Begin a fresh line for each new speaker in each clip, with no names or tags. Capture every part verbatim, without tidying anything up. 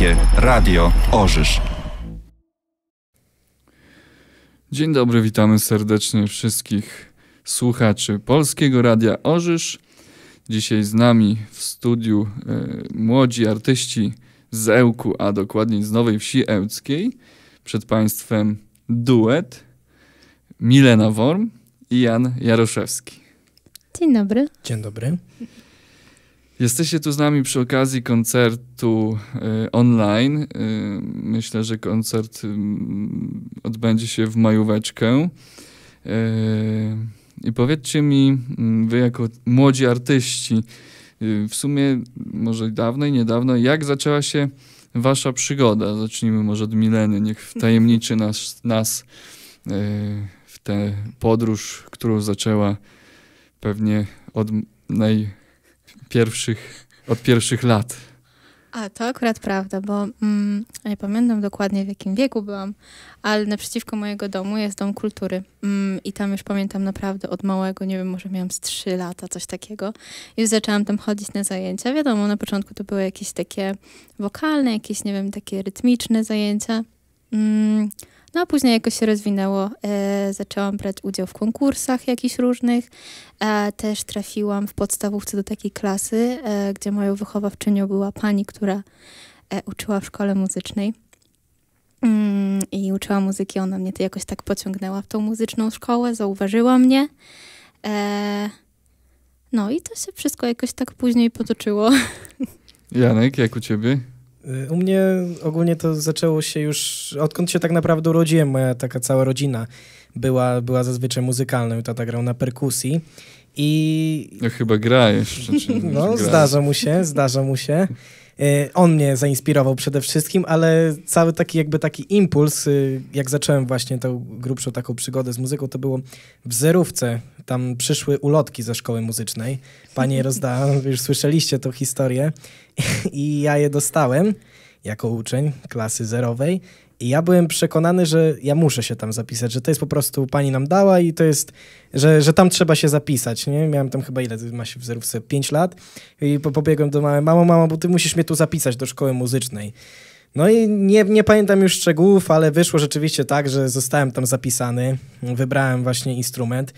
Polskie Radio Orzysz.
Dzień dobry, witamy serdecznie wszystkich słuchaczy Polskiego Radia Orzysz. Dzisiaj z nami w studiu e, młodzi artyści z Ełku, a dokładniej z Nowej Wsi Ełckiej. Przed Państwem duet Milena Worm i Jan Jaroszewski.
Dzień dobry.
Dzień dobry.
Jesteście tu z nami przy okazji koncertu y, online. Y, myślę, że koncert y, odbędzie się w majóweczkę. Y, I powiedzcie mi, wy jako młodzi artyści, y, w sumie może dawno i niedawno, jak zaczęła się wasza przygoda? Zacznijmy może od Mileny. Niech wtajemniczy nas, nas y, w tę podróż, którą zaczęła pewnie od naj Pierwszych, od pierwszych lat.
A, to akurat prawda, bo mm, nie pamiętam dokładnie w jakim wieku byłam, ale naprzeciwko mojego domu jest Dom Kultury mm, i tam już pamiętam naprawdę od małego, nie wiem, może miałam z trzy lata, coś takiego. Już zaczęłam tam chodzić na zajęcia. Wiadomo, na początku to były jakieś takie wokalne, jakieś, nie wiem, takie rytmiczne zajęcia. Mm, No a później jakoś się rozwinęło. E, zaczęłam brać udział w konkursach jakichś różnych. E, też trafiłam w podstawówce do takiej klasy, e, gdzie moją wychowawczynią była pani, która e, uczyła w szkole muzycznej. Mm, I uczyła muzyki. Ona mnie to jakoś tak pociągnęła w tą muzyczną szkołę, zauważyła mnie. E, no i to się wszystko jakoś tak później potoczyło.
Janek, jak u ciebie?
U mnie ogólnie to zaczęło się już, odkąd się tak naprawdę urodziłem, moja taka cała rodzina była, była zazwyczaj muzykalna. Tata grał na perkusji i...
No chyba gra jeszcze. Czy
no
gra?
zdarza mu się, zdarza mu się. On mnie zainspirował przede wszystkim, ale cały taki jakby taki impuls, jak zacząłem właśnie tą grubszą taką przygodę z muzyką, to było w zerówce. Tam przyszły ulotki ze szkoły muzycznej. Pani je rozdała, już słyszeliście tą historię. I ja je dostałem jako uczeń klasy zerowej. I ja byłem przekonany, że ja muszę się tam zapisać, że to jest po prostu, pani nam dała i to jest, że, że tam trzeba się zapisać, nie? Miałem tam chyba ile, ma się w zerówce, pięć lat i po, pobiegłem do mamy, mamo, mamo, bo ty musisz mnie tu zapisać do szkoły muzycznej. No i nie, nie pamiętam już szczegółów, ale wyszło rzeczywiście tak, że zostałem tam zapisany, wybrałem właśnie instrument.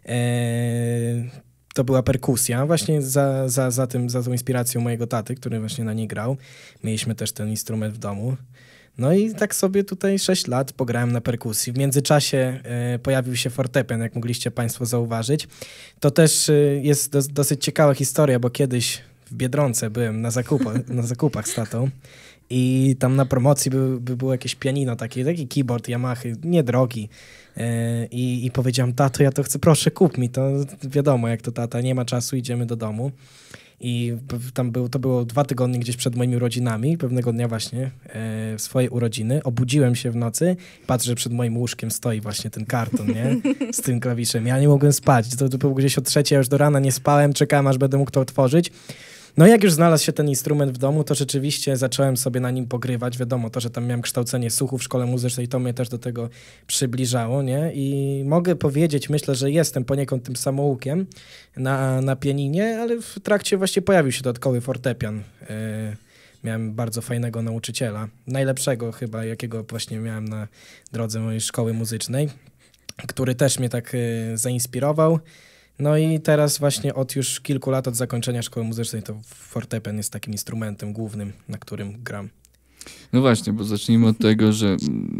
Eee, to była perkusja, właśnie za, za, za, tym, za tą inspiracją mojego taty, który właśnie na niej grał. Mieliśmy też ten instrument w domu. No i tak sobie tutaj sześć lat pograłem na perkusji. W międzyczasie e, pojawił się fortepian, jak mogliście państwo zauważyć. To też e, jest dos, dosyć ciekawa historia, bo kiedyś w Biedronce byłem na zakupach, na zakupach z tatą i tam na promocji by, by było jakieś pianino, taki, taki keyboard Yamahy, niedrogi. E, i, I powiedziałem, tato, ja to chcę, proszę kup mi to. Wiadomo, jak to tata, nie ma czasu, idziemy do domu. I tam był, to było dwa tygodnie gdzieś przed moimi urodzinami. Pewnego dnia właśnie e, w swojej urodziny obudziłem się w nocy. Patrzę, że przed moim łóżkiem stoi właśnie ten karton, nie? Z tym klawiszem. Ja nie mogłem spać. To, to było gdzieś o trzeciej, ja już do rana nie spałem. Czekałem, aż będę mógł to otworzyć. No i jak już znalazł się ten instrument w domu, to rzeczywiście zacząłem sobie na nim pogrywać. Wiadomo, to, że tam miałem kształcenie słuchu w szkole muzycznej, to mnie też do tego przybliżało, nie? I mogę powiedzieć, myślę, że jestem poniekąd tym samoukiem na, na pianinie, ale w trakcie właśnie pojawił się dodatkowy fortepian. Yy, miałem bardzo fajnego nauczyciela, najlepszego chyba, jakiego właśnie miałem na drodze mojej szkoły muzycznej, który też mnie tak yy, zainspirował. No i teraz właśnie od już kilku lat od zakończenia szkoły muzycznej to fortepian jest takim instrumentem głównym, na którym gram.
No właśnie, bo zacznijmy od tego, że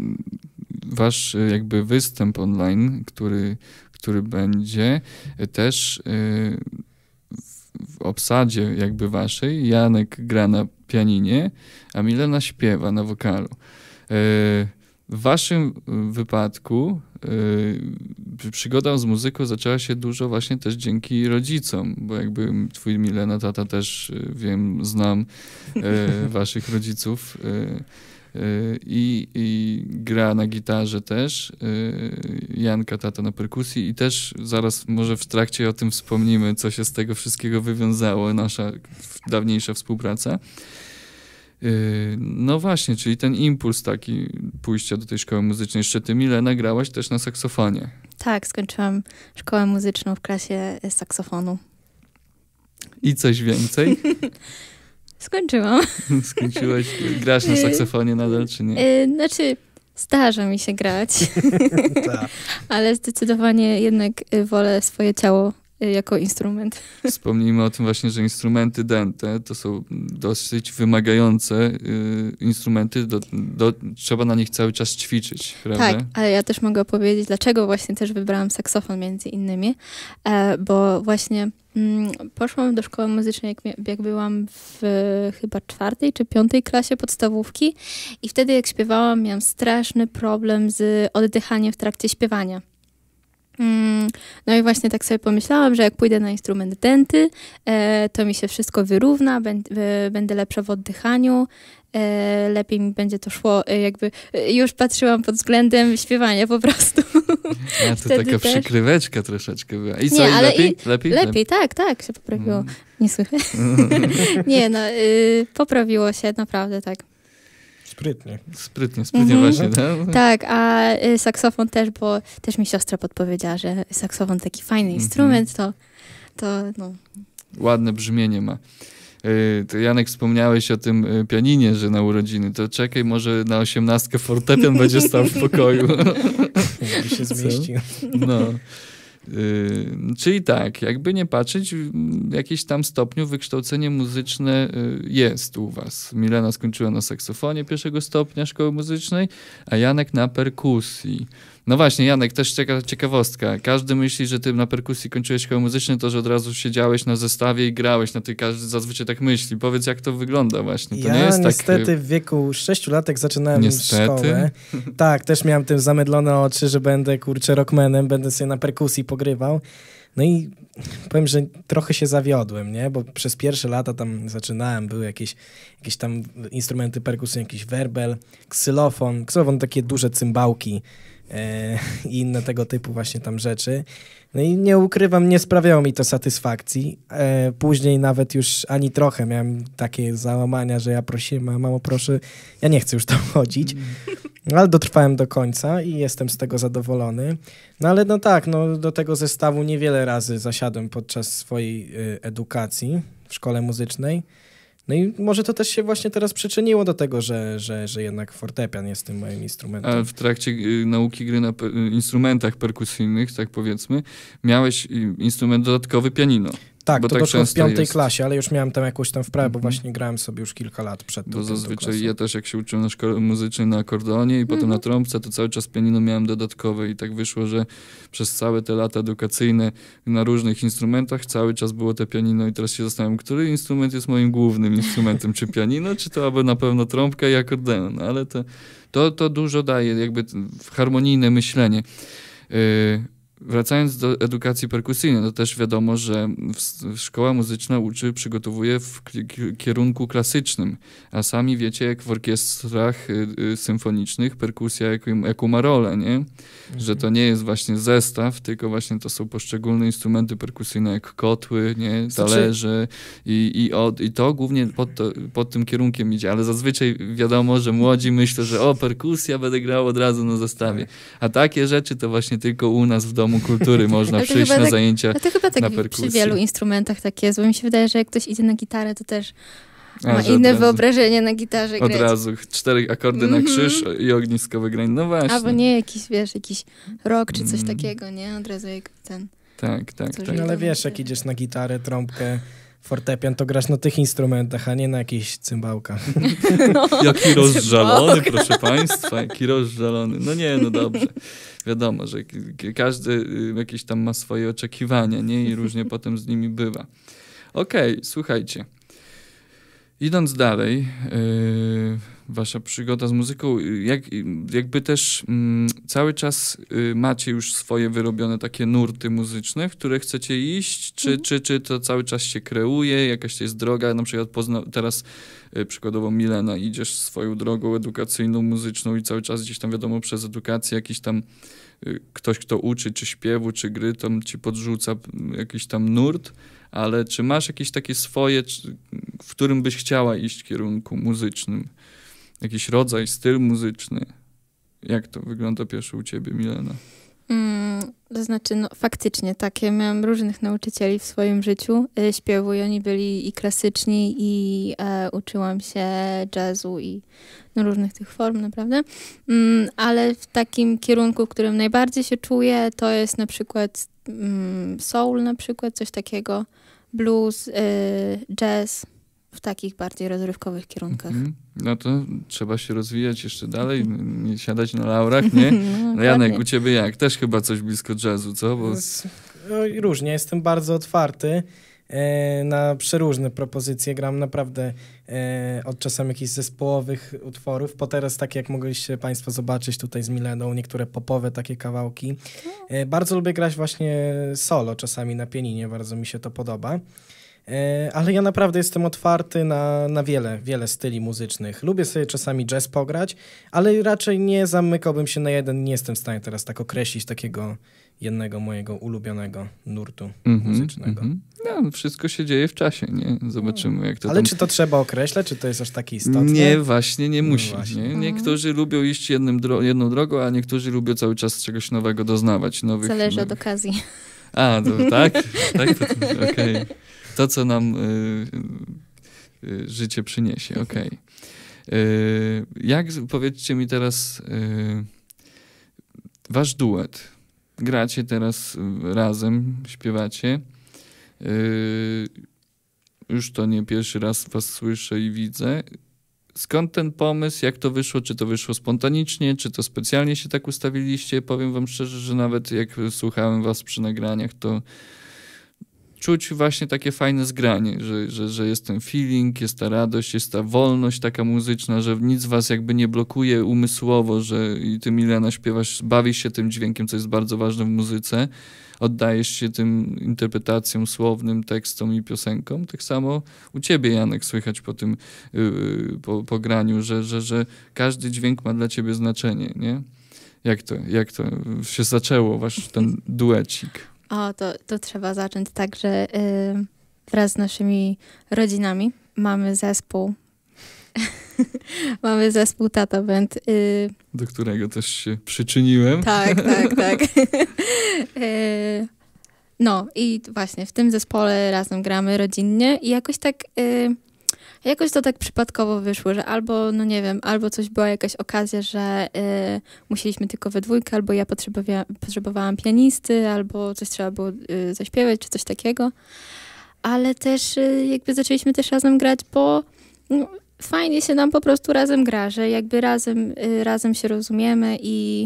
wasz jakby występ online, który, który będzie też w obsadzie jakby waszej, Janek gra na pianinie, a Milena śpiewa na wokalu. W waszym wypadku yy, przygoda z muzyką zaczęła się dużo właśnie też dzięki rodzicom, bo jakby twój Milena tata też, yy, wiem, znam yy, waszych rodziców yy, yy, i gra na gitarze też, yy, Janka tata na perkusji i też zaraz może w trakcie o tym wspomnimy, co się z tego wszystkiego wywiązało, nasza dawniejsza współpraca. No właśnie, czyli ten impuls taki pójścia do tej szkoły muzycznej. Jeszcze ty, Milena, grałaś też na saksofonie.
Tak, skończyłam szkołę muzyczną w klasie saksofonu.
I coś więcej?
Skończyłam.
Skończyłaś, grasz na saksofonie nadal, czy nie?
Yy, znaczy, zdarza mi się grać,
Tak.
ale zdecydowanie jednak y, wolę swoje ciało y, jako instrument.
Wspomnijmy o tym właśnie, że instrumenty dęte to są dosyć wymagające y, instrumenty, do, do, trzeba na nich cały czas ćwiczyć, prawda?
Tak, ale ja też mogę opowiedzieć, dlaczego właśnie też wybrałam saksofon między innymi, e, bo właśnie mm, poszłam do szkoły muzycznej, jak, mia- jak byłam w chyba czwartej czy piątej klasie podstawówki i wtedy jak śpiewałam, miałam straszny problem z oddychaniem w trakcie śpiewania. Mm, No i właśnie tak sobie pomyślałam, że jak pójdę na instrument dęty, e, to mi się wszystko wyrówna, ben, e, będę lepsza w oddychaniu, e, lepiej mi będzie to szło, e, jakby e, już patrzyłam pod względem śpiewania po prostu.
A to
wtedy
taka
też.
przykryweczka troszeczkę była. I co,
Nie,
i
ale
lepiej?
i-
lepiej?
Lepiej, tak, tak, się poprawiło.
Mm.
Nie słychać? Nie, no, y, poprawiło się, naprawdę, tak.
Sprytnie.
Sprytnie, sprytnie
Mhm.
właśnie, tak?
Tak, a y, saksofon też, bo też mi siostra podpowiedziała, że saksofon taki fajny
Mhm.
instrument, to, to no,
Ładne brzmienie ma. Yy, to Janek, wspomniałeś o tym y, pianinie, że na urodziny. To czekaj, może na osiemnastkę fortepian będzie stał w pokoju.
Jakby się
Co?
zmieścił.
No. Yy, czyli tak, jakby nie patrzeć, w jakimś tam stopniu wykształcenie muzyczne yy, jest u was. Milena skończyła na saksofonie pierwszego stopnia szkoły muzycznej, a Janek na perkusji. No właśnie, Janek, też cieka ciekawostka. Każdy myśli, że ty na perkusji kończyłeś szkołę muzyczną, to że od razu siedziałeś na zestawie i grałeś na tej, każdy zazwyczaj tak myśli. Powiedz, jak to wygląda właśnie. To
ja
nie jest
niestety
tak...
w wieku sześciu latek zaczynałem
Niestety?
szkołę. Tak, też miałem tym zamydlone oczy, że będę, kurczę, rockmanem, będę sobie na perkusji pogrywał. No i powiem, że trochę się zawiodłem, nie? Bo przez pierwsze lata tam zaczynałem, były jakieś, jakieś tam instrumenty perkusyjne, jakiś werbel, ksylofon, ksylofon takie duże cymbałki e, i inne tego typu właśnie tam rzeczy. No i nie ukrywam, nie sprawiało mi to satysfakcji. E, później nawet już ani trochę miałem takie załamania, że ja prosiłem, mamo proszę, ja nie chcę już tam chodzić. No, ale dotrwałem do końca i jestem z tego zadowolony. No ale no tak, no do tego zestawu niewiele razy zasiadłem podczas swojej y, edukacji w szkole muzycznej. No i może to też się właśnie teraz przyczyniło do tego, że, że, że jednak fortepian jest tym moim instrumentem.
A w trakcie y, nauki gry na pe instrumentach perkusyjnych, tak powiedzmy, miałeś y, instrument dodatkowy pianino.
Tak,
bo
to
tak
doszło w
często
piątej
jest.
klasie, ale już miałem tam jakąś tam wprawę, bo
Mhm.
właśnie grałem sobie już kilka lat przed
Bo
tą piątą
zazwyczaj
klasą.
ja też jak się uczyłem na szkole muzycznej na akordeonie i potem na trąbce, to cały czas pianino miałem dodatkowe i tak wyszło, że przez całe te lata edukacyjne na różnych instrumentach cały czas było te pianino i teraz się zastanawiam, który instrument jest moim głównym instrumentem, czy pianino, czy to aby na pewno trąbka i akordeon, ale to, to, to dużo daje, jakby harmonijne myślenie. Yy, Wracając do edukacji perkusyjnej, to też wiadomo, że w, szkoła muzyczna uczy, przygotowuje w kierunku klasycznym, a sami wiecie, jak w orkiestrach y, y, symfonicznych perkusja jaką, jaką ma rolę, nie? Mhm. Że to nie jest właśnie zestaw, tylko właśnie to są poszczególne instrumenty perkusyjne, jak kotły, nie? Talerze i, i, od, i to głównie pod, to, pod tym kierunkiem idzie, ale zazwyczaj wiadomo, że młodzi myślą, że o, perkusja będę grał od razu na zestawie, a takie rzeczy to właśnie tylko u nas w Domu Kultury można
Ale to
przyjść
chyba
na
tak-
zajęcia
ale to chyba
na
tak przy
perkusji.
wielu instrumentach tak jest, bo mi się wydaje, że jak ktoś idzie na gitarę, to też
A,
ma
że od
inne
razu-
wyobrażenie na gitarze
Od
grać.
razu cztery akordy na
Mhm.
krzyż i ogniskowe grań. No właśnie.
Albo nie jakiś, wiesz, jakiś rock czy coś
Mm.
takiego, nie? Od razu jak ten...
Tak, tak,
Coś
tak.
No ale wiesz, jak idziesz na gitarę, trąbkę, fortepian, to grasz na tych instrumentach, a nie na jakichś cymbałkach.
Jaki rozżalony, proszę państwa, jaki rozżalony. No nie, no dobrze. Wiadomo, że k- k- każdy y, jakieś tam ma swoje oczekiwania, nie? I różnie potem z nimi bywa. Okej, słuchajcie. Idąc dalej, yy, wasza przygoda z muzyką, y, jak, jakby też mm, cały czas y, macie już swoje wyrobione takie nurty muzyczne, w które chcecie iść, czy,
Mhm.
czy, czy to cały czas się kreuje, jakaś to jest droga, na przykład pozna, teraz y, przykładowo Milena, idziesz swoją drogą edukacyjną, muzyczną i cały czas gdzieś tam wiadomo przez edukację jakiś tam y, ktoś, kto uczy, czy śpiewu, czy gry, tam ci podrzuca y, jakiś tam nurt, ale czy masz jakieś takie swoje, czy, w którym byś chciała iść kierunku muzycznym? Jakiś rodzaj, styl muzyczny? Jak to wygląda pierwszy u ciebie, Milena?
Mm, to znaczy, no faktycznie, tak, ja miałam różnych nauczycieli w swoim życiu y, śpiewu i oni byli i klasyczni i e, uczyłam się jazzu i no, różnych tych form, naprawdę. Mm, ale w takim kierunku, w którym najbardziej się czuję, to jest na przykład mm, soul na przykład, coś takiego, blues, y, jazz, w takich bardziej rozrywkowych kierunkach.
Mhm. No to trzeba się rozwijać jeszcze dalej, nie siadać na laurach, nie?
No,
No Janek,
ładnie.
u ciebie jak? Też chyba coś blisko jazzu, co? Bo...
Z- no, i różnie, jestem bardzo otwarty e, na przeróżne propozycje. Gram naprawdę e, od czasem jakichś zespołowych utworów, po teraz takie jak mogliście państwo zobaczyć tutaj z Mileną, niektóre popowe takie kawałki. E, bardzo lubię grać właśnie solo, czasami na pianinie, bardzo mi się to podoba. E, ale ja naprawdę jestem otwarty na, na wiele, wiele styli muzycznych. Lubię sobie czasami jazz pograć, ale raczej nie zamykałbym się na jeden. Nie jestem w stanie teraz tak określić takiego jednego mojego ulubionego nurtu
Mhm,
muzycznego.
mhm. No, wszystko się dzieje w czasie, nie? Zobaczymy, jak to
Ale
tam...
czy to trzeba określać? Czy to jest aż takie istotne?
Nie, właśnie nie
No
musi.
właśnie.
Nie?
Mhm.
Niektórzy lubią iść jednym dro- jedną drogą, a niektórzy lubią cały czas czegoś nowego doznawać. Nowych,
Zależy
nowych...
od okazji.
A, to, tak? tak? Okej. Okay. To, co nam y, y, y, życie przyniesie, okej. Okay. Y, jak, powiedzcie mi teraz, y, wasz duet. Gracie teraz razem, śpiewacie. Y, już to nie pierwszy raz was słyszę i widzę. Skąd ten pomysł? Jak to wyszło? Czy to wyszło spontanicznie? Czy to specjalnie się tak ustawiliście? Powiem wam szczerze, że nawet jak słuchałem was przy nagraniach, to czuć właśnie takie fajne zgranie, że, że, że jest ten feeling, jest ta radość, jest ta wolność taka muzyczna, że nic was jakby nie blokuje umysłowo, że i ty, Milena, śpiewasz, bawisz się tym dźwiękiem, co jest bardzo ważne w muzyce, oddajesz się tym interpretacjom słownym, tekstom i piosenkom. Tak samo u ciebie, Janek, słychać po tym yy, po, po graniu, że, że, że każdy dźwięk ma dla ciebie znaczenie, nie? Jak to, jak to się zaczęło, wasz ten duecik?
O, to, to trzeba zacząć tak, że y, wraz z naszymi rodzinami mamy zespół. mamy zespół Tata Band. Y,
Do którego też się przyczyniłem.
tak, tak, tak. y, no i właśnie w tym zespole razem gramy rodzinnie i jakoś tak... Y, Jakoś to tak przypadkowo wyszło, że albo, no nie wiem, albo coś była jakaś okazja, że y, musieliśmy tylko we dwójkę, albo ja potrzebowia, potrzebowałam pianisty, albo coś trzeba było y, zaśpiewać, czy coś takiego. Ale też y, jakby zaczęliśmy też razem grać, bo no, fajnie się nam po prostu razem gra, że jakby razem, y, razem się rozumiemy i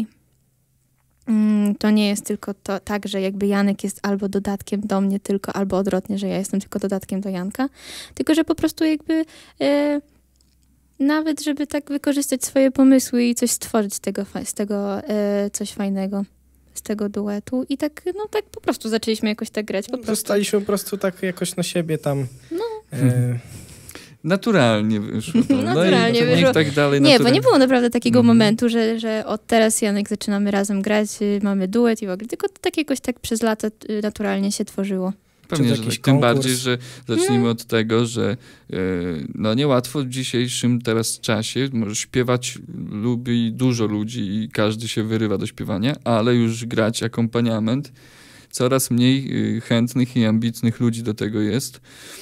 mm, to nie jest tylko to, tak, że jakby Janek jest albo dodatkiem do mnie tylko, albo odwrotnie, że ja jestem tylko dodatkiem do Janka, tylko że po prostu jakby e, nawet, żeby tak wykorzystać swoje pomysły i coś stworzyć z tego, z tego e, coś fajnego, z tego duetu i tak, no tak po prostu zaczęliśmy jakoś tak grać. Po prostu.
Zostaliśmy po prostu tak jakoś na siebie tam...
No.
E,
Naturalnie wyszło to.
Naturalnie
no i,
wyszło.
tak dalej.
Nie,
naturalnie.
bo nie było naprawdę takiego
Mhm.
momentu, że, że od teraz Janek zaczynamy razem grać, y, mamy duet i w ogóle, tylko to tak jakoś tak przez lata y, naturalnie się tworzyło.
Pewnie,
Czy
że
jakiś
tak. Tym
konkurs?
bardziej, że zacznijmy od tego, że e, no niełatwo w dzisiejszym teraz czasie, może śpiewać lubi dużo ludzi i każdy się wyrywa do śpiewania, ale już grać akompaniament, coraz mniej y, chętnych i ambitnych ludzi do tego jest.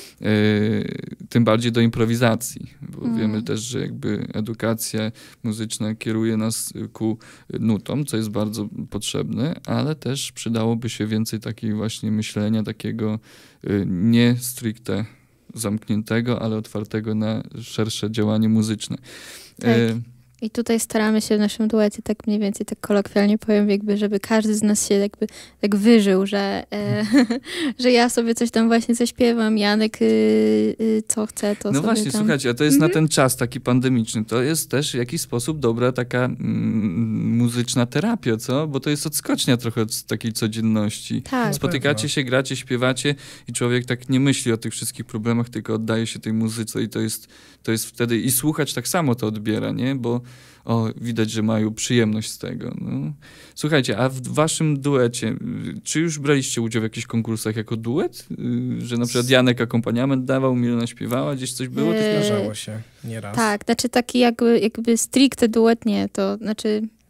Yy, tym bardziej do improwizacji, bo
Mm.
wiemy też, że jakby edukacja muzyczna kieruje nas ku nutom, co jest bardzo potrzebne, ale też przydałoby się więcej takiego właśnie myślenia, takiego yy, nie stricte zamkniętego, ale otwartego na szersze działanie muzyczne.
Tak.
Yy,
I tutaj staramy się w naszym duecie, tak mniej więcej, tak kolokwialnie powiem, jakby, żeby każdy z nas się jakby tak wyżył, że, e, że ja sobie coś tam właśnie zaśpiewam, Janek y, y, co chce, to
No
sobie
właśnie,
tam...
słuchajcie, a to jest
Mhm.
na ten czas taki pandemiczny, to jest też w jakiś sposób dobra taka mm, muzyczna terapia, co? Bo to jest odskocznia trochę od takiej codzienności.
Tak.
Spotykacie
pewno.
się, gracie, śpiewacie i człowiek tak nie myśli o tych wszystkich problemach, tylko oddaje się tej muzyce i to jest, to jest wtedy i słuchacz tak samo to odbiera, nie? Bo o, widać, że mają przyjemność z tego. No. Słuchajcie, a w waszym duecie, y, czy już braliście udział w jakichś konkursach jako duet? Y, Że na przykład Janek akompaniament dawał, Milena śpiewała, gdzieś coś było?
Eee,
Ty-
Zdarzało się nieraz.
Tak, znaczy taki jakby, jakby stricte duet nie, to znaczy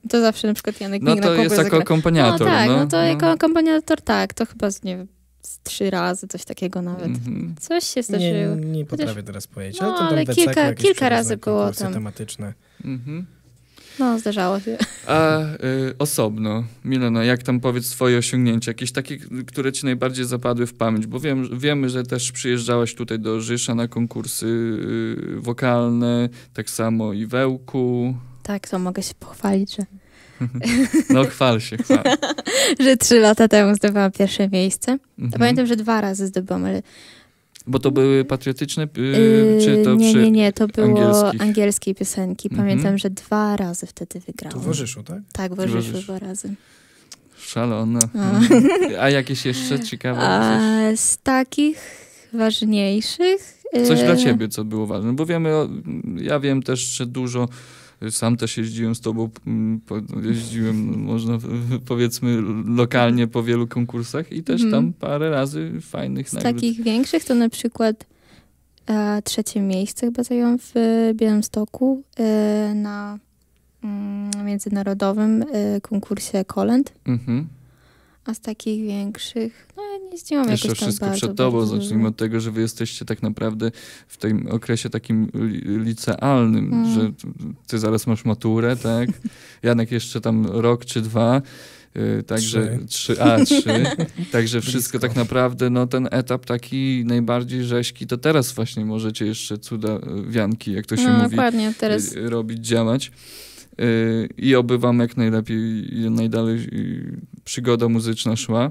To zawsze na przykład Janek
No
Migna
to jest jako akompaniator.
No tak, no,
no
to
no.
jako akompaniator tak, to chyba z, nie wiem, z trzy razy, coś takiego nawet.
Mhm.
Coś się
Nie,
zdarzyło.
nie potrafię
Chociaż-
teraz powiedzieć,
no,
ale to tam
ale
we
kilka-
ceku jakieś
kilka razy
przeróżne
było
konkursy
tam.
tematyczne.
Mhm.
No, zdarzało się.
A y, osobno, Milena, jak tam powiedz swoje osiągnięcia, jakieś takie, które ci najbardziej zapadły w pamięć, bo wiem, wiemy, że też przyjeżdżałaś tutaj do Żysza na konkursy y, wokalne, tak samo i we Łku.
Tak, to mogę się pochwalić, że,
No chwal się, chwal.
że trzy lata temu zdobyłam pierwsze miejsce.
Mhm.
Pamiętam, że dwa razy zdobyłam, ale
Bo to były patriotyczne, y,
Yy,
czy to
nie,
przy...
nie, nie, to było
angielskich?
angielskie piosenki. Pamiętam,
Mhm.
że dwa razy wtedy
Tu
wygrałam.
w Orzyszu, tak?
Tak, w
W
Orzyszu
Orzyszu.
dwa razy.
Szalona.
A.
A jakieś jeszcze ciekawe?
A
Coś,
z takich ważniejszych...
coś dla
yy,
ciebie, co było ważne? Bo wiemy, o- ja wiem też, że dużo, sam też jeździłem z tobą, mm, po- jeździłem, można powiedzmy lokalnie po wielu konkursach i też
Mhm.
tam parę razy fajnych
Z
nagród.
takich większych to na przykład e, trzecie miejsce chyba zająłem w Białymstoku e, na mm, międzynarodowym e, konkursie kolęd.
Mhm.
A z takich większych, no ja nie zdziałam
Jeszcze
jakoś tam
wszystko
bardzo,
przed tobą.
bardzo
Zacznijmy
dużo.
od tego, że wy jesteście tak naprawdę w tym okresie takim li- licealnym,
Mm.
że t- ty zaraz masz maturę, tak? Janek jeszcze tam rok czy dwa. y, Także trzy, a trzy. Także wszystko
Blisko.
tak naprawdę, no ten etap taki najbardziej rzeźki, to teraz właśnie możecie jeszcze cuda y, wianki, jak to się
No
mówi,
dokładnie, teraz
y, robić, działać. Y, I oby wam jak najlepiej i najdalej y, przygoda muzyczna szła.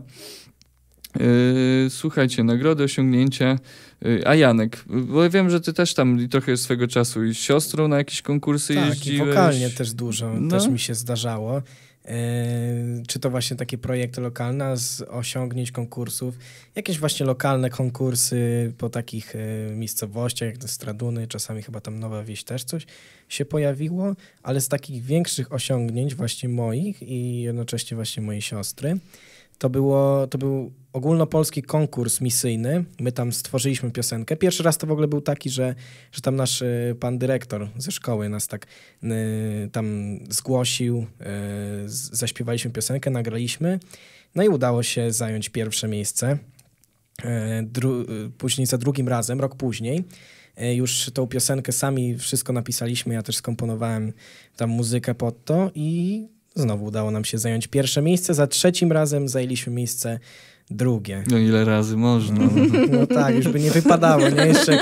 Y, Słuchajcie, nagrody, osiągnięcia. Y, A Janek, bo ja wiem, że ty też tam trochę swego czasu i z siostrą na jakieś konkursy
Tak, i
jeździłeś.
wokalnie też dużo,
No.
też mi się zdarzało. E, czy to właśnie takie projekty lokalne a z osiągnięć konkursów, jakieś właśnie lokalne konkursy po takich e, miejscowościach, jak te Straduny, czasami chyba tam Nowa Wieś też coś się pojawiło, ale z takich większych osiągnięć właśnie moich i jednocześnie właśnie mojej siostry, to, było, to był ogólnopolski konkurs misyjny. My tam stworzyliśmy piosenkę. Pierwszy raz to w ogóle był taki, że, że tam nasz y, pan dyrektor ze szkoły nas tak y, tam zgłosił, y, z- zaśpiewaliśmy piosenkę, nagraliśmy. No i udało się zająć pierwsze miejsce. Y, dru, y, później za drugim razem, rok później, y, już tą piosenkę sami wszystko napisaliśmy. Ja też skomponowałem tam muzykę pod to i znowu udało nam się zająć pierwsze miejsce. Za trzecim razem zajęliśmy miejsce drugie.
No ile razy można.
No, no tak, już by nie wypadało, nie? Jeszcze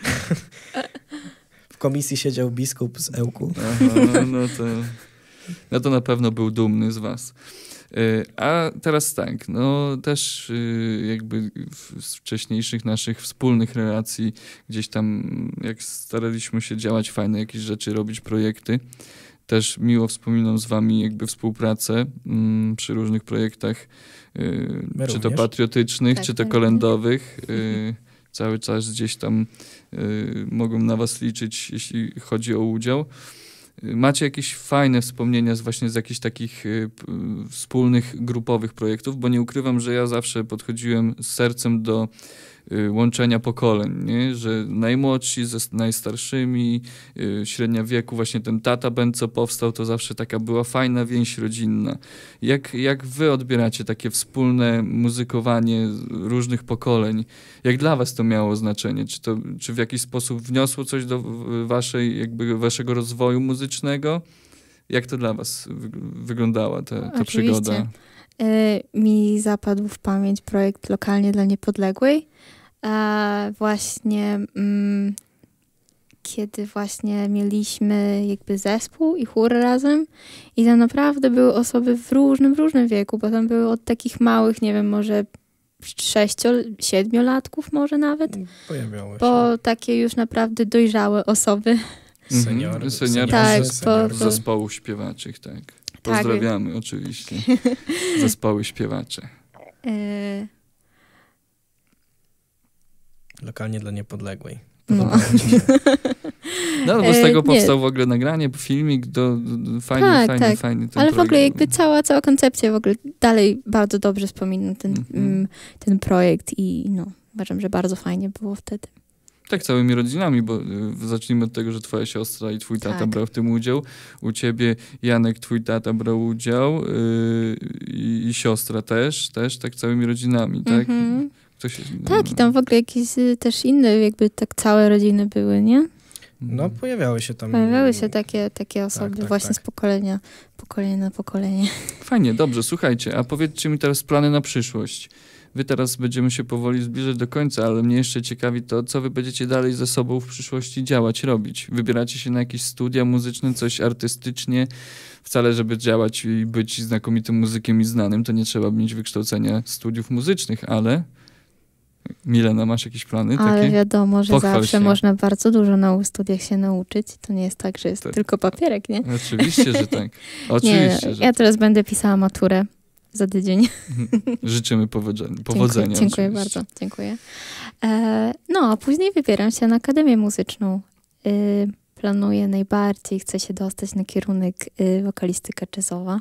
w komisji siedział biskup z Ełku.
Aha, no, to, no to na pewno był dumny z was. Y, A teraz tak, no też y, jakby w- z wcześniejszych naszych wspólnych relacji gdzieś tam, jak staraliśmy się działać fajne jakieś rzeczy, robić projekty, też miło wspominam z wami jakby współpracę mm, przy różnych projektach, y,
My
czy to
również.
patriotycznych,
Tak,
czy to
my
kolędowych. Y, cały czas gdzieś tam y, mogą na was liczyć, jeśli chodzi o udział. Y, Macie jakieś fajne wspomnienia z właśnie z jakichś takich y, p- wspólnych, grupowych projektów, bo nie ukrywam, że ja zawsze podchodziłem z sercem do y, łączenia pokoleń, nie? Że najmłodsi ze s- najstarszymi, y, średnia wieku, właśnie ten Tata Band, co powstał, to zawsze taka była fajna więź rodzinna. Jak, jak wy odbieracie takie wspólne muzykowanie różnych pokoleń? Jak dla was to miało znaczenie? Czy to czy w jakiś sposób wniosło coś do w- waszej, jakby waszego rozwoju muzycznego? Jak to dla was wyg- wyglądała ta, ta
Oczywiście.
przygoda?
Y, mi zapadł w pamięć projekt Lokalnie dla Niepodległej. A właśnie mm, kiedy właśnie mieliśmy jakby zespół i chór razem i tam naprawdę były osoby w różnym, w różnym wieku, bo tam były od takich małych, nie wiem, może sześcio, siedmiolatków może nawet,
Pojawiało się.
po takie już naprawdę dojrzałe osoby.
Senior,
Mhm.
seniorzy,
Senior-
Tak,
senior.
po-
Zespołów śpiewaczych, tak. Pozdrawiamy oczywiście. Zespoły śpiewacze.
Y,
Lokalnie dla niepodległej.
No.
Podobało ci się?
No, bo z
E,
tego
nie.
powstał w ogóle nagranie, filmik, do, do, fajny,
Tak,
fajny,
tak.
fajny ten
Ale w ogóle
projekt
jakby
był.
cała, cała koncepcja w ogóle dalej bardzo dobrze wspominam ten,
Mhm.
mm, ten projekt i no, uważam, że bardzo fajnie było wtedy.
Tak, całymi rodzinami, bo y, zacznijmy od tego, że twoja siostra i twój tata
Tak.
brał w tym udział. U ciebie, Janek, twój tata brał udział y, i, i siostra też, też, tak całymi rodzinami, tak?
Mhm.
Ktoś,
Tak, i tam w ogóle jakieś y, też inne, jakby tak całe rodziny były, nie?
No, pojawiały się tam...
Pojawiały się takie, takie osoby
tak,
właśnie
tak.
z pokolenia, pokolenia na pokolenie.
Fajnie, dobrze, słuchajcie, a powiedzcie mi teraz plany na przyszłość. Wy teraz będziemy się powoli zbliżać do końca, ale mnie jeszcze ciekawi to, co wy będziecie dalej ze sobą w przyszłości działać, robić. Wybieracie się na jakieś studia muzyczne, coś artystycznie. Wcale, żeby działać i być znakomitym muzykiem i znanym, to nie trzeba mieć wykształcenia studiów muzycznych, ale... Milena, masz jakieś plany
Ale
takie?
wiadomo, że
Pochwal
zawsze
się.
można bardzo dużo na studiach się nauczyć. To nie jest tak, że jest
Tak.
tylko papierek, nie?
Oczywiście, że tak.
Nie,
Oczywiście, że
ja teraz będę pisała maturę za tydzień.
życzymy powodzenia. powodzenia
Dziękuję, dziękuję
oczywiście.
bardzo, dziękuję. E, no, a później wybieram się na Akademię Muzyczną. Y, planuję najbardziej, chcę się dostać na kierunek y, wokalistyka jazzowa.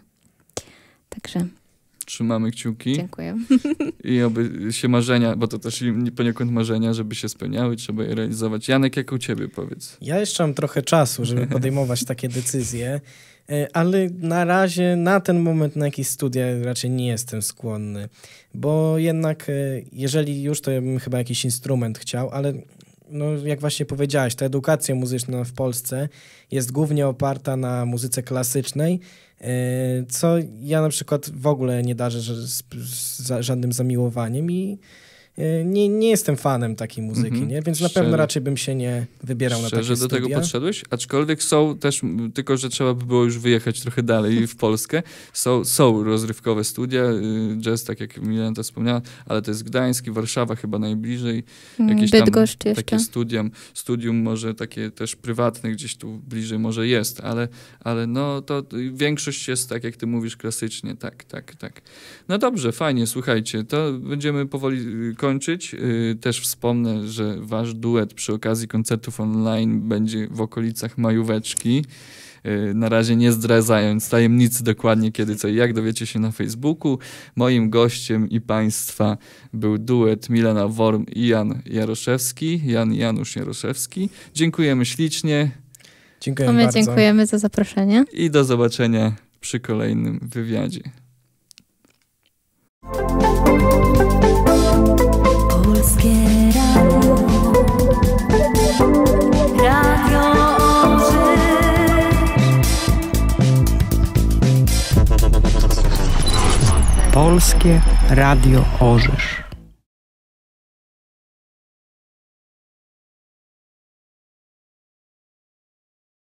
Także
Trzymamy kciuki
dziękuję.
i oby się marzenia, bo to też i poniekąd marzenia, żeby się spełniały, trzeba je realizować. Janek, jak u ciebie, powiedz?
Ja jeszcze mam trochę czasu, żeby podejmować takie decyzje, e, ale na razie, na ten moment, na jakieś studia raczej nie jestem skłonny, bo jednak, e, jeżeli już, to ja bym chyba jakiś instrument chciał, ale no, jak właśnie powiedziałaś, ta edukacja muzyczna w Polsce jest głównie oparta na muzyce klasycznej, e, co ja na przykład w ogóle nie darzę że z, z żadnym zamiłowaniem i e, nie, nie jestem fanem takiej muzyki,
Mhm.
nie? Więc na
Szczerze.
pewno raczej bym się nie wybierał na takie
Szczerze do
studia.
tego podszedłeś? Aczkolwiek są też, m, tylko że trzeba by było już wyjechać trochę dalej w Polskę. Są, są rozrywkowe studia, y, jazz, tak jak Milena to wspomniała, ale to jest Gdańsk i Warszawa chyba najbliżej. Jakieś tam
Bydgoszcz jeszcze.
takie studium, studium może takie też prywatne gdzieś tu bliżej może jest, ale, ale no to większość jest tak, jak ty mówisz, klasycznie, tak, tak, tak. No dobrze, fajnie, słuchajcie, to będziemy powoli y, kończyć. Y, Też wspomnę, że wasz duet przy okazji koncertów online będzie w okolicach majóweczki. Y, Na razie nie zdradzając tajemnicy dokładnie kiedy, co i jak, dowiecie się na Facebooku. Moim gościem i państwa był duet Milena Worm i Jan Jaroszewski. Jan Janusz Jaroszewski. Dziękujemy ślicznie
Dziękuję
A my
bardzo.
dziękujemy za zaproszenie.
i do zobaczenia przy kolejnym wywiadzie.
Polskie Radio, Radio Orzeł.
Polskie Radio Orzysz.